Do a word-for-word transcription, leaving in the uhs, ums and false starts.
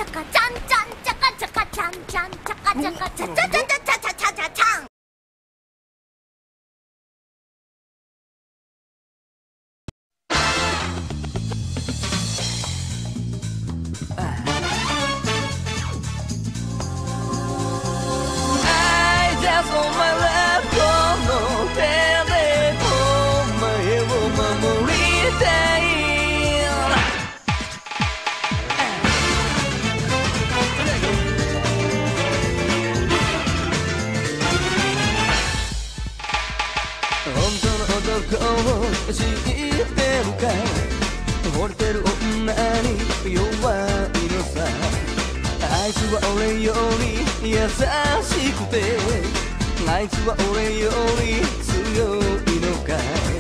カチャンチャンチャカチャカチャンチャンチャカチャカチャチャチャチャチャチャチャチャチャン。 男を知ってるか惚れてる女に弱いのさあいつは俺より優しくてあいつは俺より強いのかい